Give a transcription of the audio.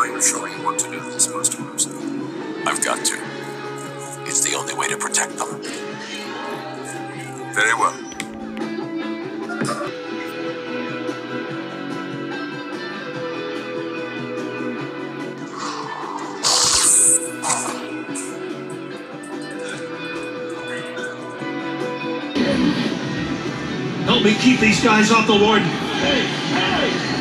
know you're sure you want to do this, Master Mercer. I've got to. It's the only way to protect them. Very well. Help me keep these guys off the Warden. Hey!